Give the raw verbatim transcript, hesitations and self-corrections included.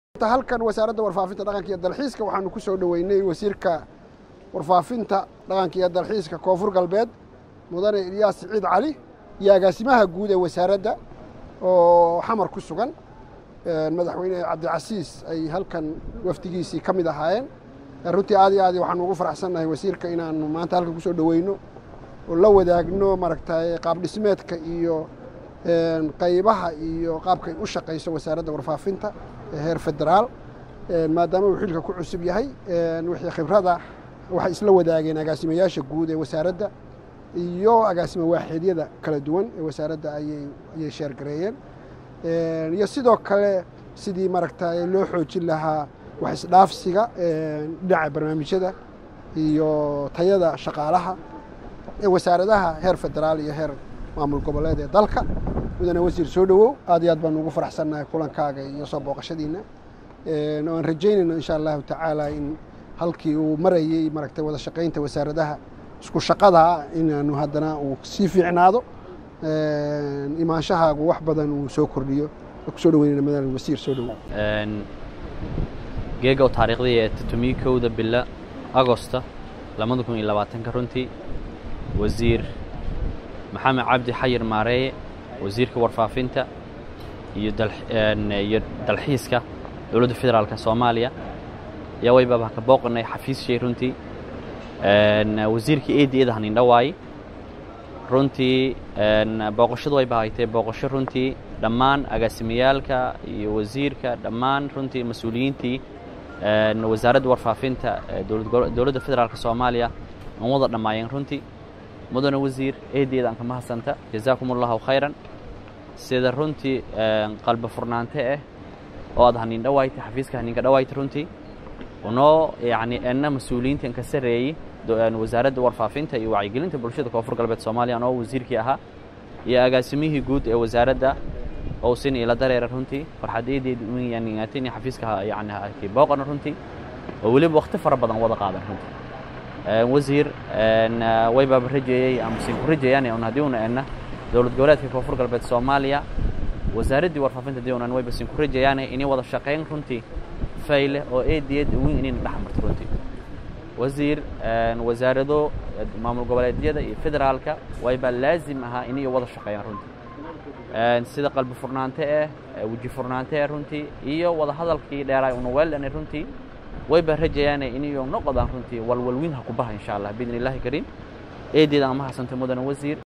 halkan wasaaradda warfaafinta dhaqanka iyo dalxiiska waxaanu ku soo dhaweynay wasiirka warfaafinta dhaqanka iyo dalxiiska Koonfur Galbeed mudane Ilyas Ciid Cali iyo agaasimaha guud ee wasaaradda oo xamar ku sugan madaxweyne Cabdi Casiis ay halkan waftigiisii kamid ahaayeen runtii aad iyo aad waxaan ugu faraxsanahay wasiirka inaanu maanta halkan ku soo dhaweyno oo la wadaagno maragtay qaab dhismeedka iyo qaybaha iyo qaabka u shaqeyso wasaaradda warfaafinta heer federaal maadaama uu xilka ku cusub yahay wixii khibrada waxa isla wadaageen agaasimayaasha guud ee wasaaradda iyo agaasima waaxidyada kala duwan ee wasaaradda ayay ayay sheer gareeyeen iyo sidoo kale sidii maragtay loo xoojin lahaa wax isdhaafsiga dhinaca barnaamijyada iyo tayada shaqaalaha ee wasaaradaha heer federaal iyo heer maamul goboleed ee dalka mudane wasiir soo dhawow aad iyo aad baan ugu faraxsanahay kulankaaga iyo soo booqashadiina ee aan rajaynayno insha Allah tacaala in halkii uu marayay maragtay wada shaqeynta wasaaradaha isku shaqada inaanu haddana uu si fiicnaado ee imaanshahaagu wax badan uu soo kordhiyo ku soo dhaweynayna madaxweyne wasiir soo dhawow een geego taariikhdii ee todoba bila Agoosto laba kun iyo labaatan ka runtii wasiir maxamed cabdi xayir maareeye wasiirka warfaafinta iyo dalxiiska dawladda federaalka Soomaaliya yaa way baba ka booqnay xafiis shay runtii een wasiirka eedeeda hanin dhawaay runtii een booqashadu way baahaytay booqasho runtii dhammaan agaasimiyaalka iyo wasiirka dhammaan runtii mas'uuliyiintii een wasaaradda warfaafinta dawladda federaalka Soomaaliya aan wada dhamaayeen runtii mudane wasiir eedeeda aan ka mahasanta jazaakumullahu khayran sida runtii qalbi furnaante ah oo aad hanin dhawaaytay xafiiska haninka dhawaaytay runtii ono yaani anna mas'uuliyiinta ka sareeyay wasaaradda warfaafinta iyo wacyigelinta bulshada Koonfur Galbeed Soomaaliya oo wasiirkii ahaa iyo agaasimihii guud ee wasaaradda oo sin ila dareer runtii farxadeedii yaani yaatini xafiiska yaani ki booqan runtii oo waliba waqti fara badan wada qaadan runtii wasiir way baba rajayay ama sin ku rajayaan in hadii una dawlad goboleedka Koonfur Galbeed Soomaaliya wasaaradda warfaafinta deewnaan way basin ku rajayaan in wada shaqeyn runtii fayle oo eediyad weyn in dhaxmarto runtii wasiir wasaarado maamul goboleedyada iyo federaalka way ba laazim aha in ay wada shaqeeyaan runtii sida qalbi furnaante ah waji furnaante runtii iyo wada hadalkii dheeray una weelan runtii way ba rajayaan in ay noqdaan runtii walwalwiin ha ku baha insha Allah biidin Ilaahi kariim eediyada ama xasanta mudane wasiir